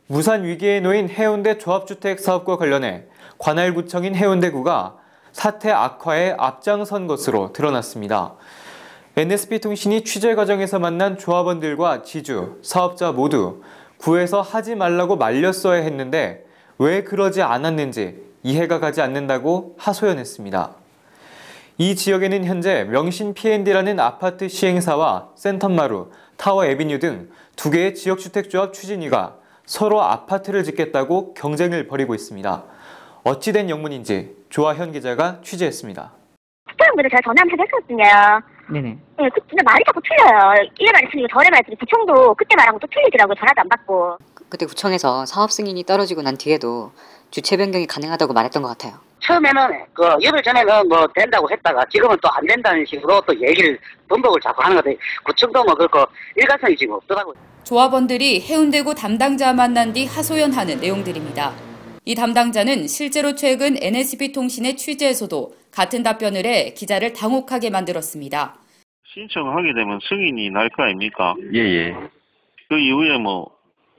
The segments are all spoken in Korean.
무산 위기에 놓인 해운대 조합주택 사업과 관련해 관할구청인 해운대구가 사태 악화에 앞장선 것으로 드러났습니다. NSB통신이 취재 과정에서 만난 조합원들과 지주, 사업자 모두 구에서 하지 말라고 말렸어야 했는데 왜 그러지 않았는지 이해가 가지 않는다고 하소연했습니다. 이 지역에는 현재 명신 P&D라는 아파트 시행사와 센텀마루, 타워 에비뉴 등 두 개의 지역주택조합 추진위가 서로 아파트를 짓겠다고 경쟁을 벌이고 있습니다. 어찌된 영문인지 조아현 기자가 취재했습니다. 구청장분들 제가 전화 한번 했었거든요. 네네. 네, 근데 말이 자꾸 틀려요. 이래 말이 틀리고 저래 말이 틀리고 구청도 그때 말하고 또 틀리더라고요. 전화도 안 받고. 그때 구청에서 사업 승인이 떨어지고 난 뒤에도 주체 변경이 가능하다고 말했던 것 같아요. 처음에는 열흘 전에는 뭐 된다고 했다가 지금은 또 안 된다는 식으로 또 얘기를 번복을 자꾸 하는 것 같아요. 구청도 뭐 그렇고 일관성이 지금 없더라고요. 조합원들이 해운대구 담당자 만난 뒤 하소연하는 내용들입니다. 이 담당자는 실제로 최근 NSB통신의 취재에서도 같은 답변을 해 기자를 당혹하게 만들었습니다. 신청하게 되면 승인이 날 거 아닙니까? 예. 그 이후에 뭐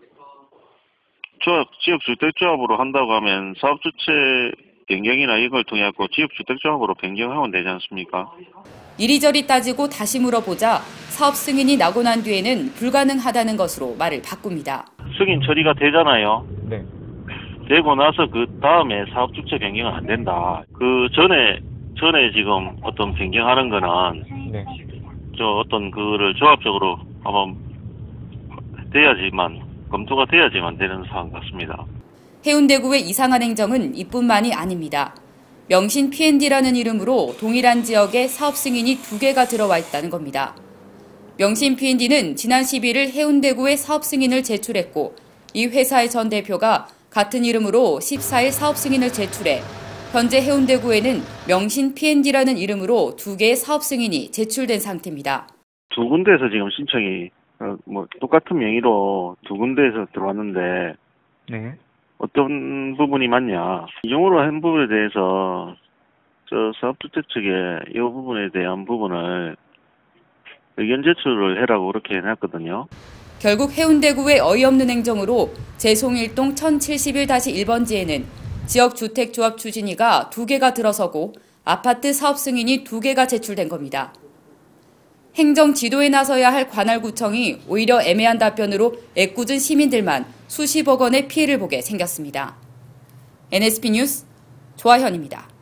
지역주택조합으로 한다고 하면 사업주체 변경이나 이걸 통해 갖고 지역주택조합으로 변경하면 되지 않습니까? 이리저리 따지고 다시 물어보자 사업 승인이 나고 난 뒤에는 불가능하다는 것으로 말을 바꿉니다. 승인 처리가 되잖아요. 네. 되고 나서 그 다음에 사업주체 변경은 안 된다. 그 전에 지금 어떤 변경하는 거는 네. 어떤 그거를 조합적으로 한번 검토가 돼야지만 되는 사안 같습니다. 해운대구의 이상한 행정은 이뿐만이 아닙니다. 명신 P&D라는 이름으로 동일한 지역에 사업 승인이 2개가 들어와 있다는 겁니다. 명신 P&D는 지난 11일 해운대구에 사업 승인을 제출했고 이 회사의 전 대표가 같은 이름으로 14일 사업 승인을 제출해 현재 해운대구에는 명신 P&D라는 이름으로 2개의 사업 승인이 제출된 상태입니다. 두 군데에서 지금 신청이 똑같은 명의로 두 군데에서 들어왔는데 네. 어떤 부분이 맞냐. 이용으로 한 부분에 대해서 사업주택 측에 이 부분에 대한 부분을 의견 제출을 해라고 그렇게 해놨거든요. 결국 해운대구의 어이없는 행정으로 제송일동 1071-1번지에는 지역주택조합 추진위가 2개가 들어서고 아파트 사업 승인이 2개가 제출된 겁니다. 행정 지도에 나서야 할 관할구청이 오히려 애매한 답변으로 애꿎은 시민들만 수십억 원의 피해를 보게 생겼습니다. NSB 뉴스 조아현입니다.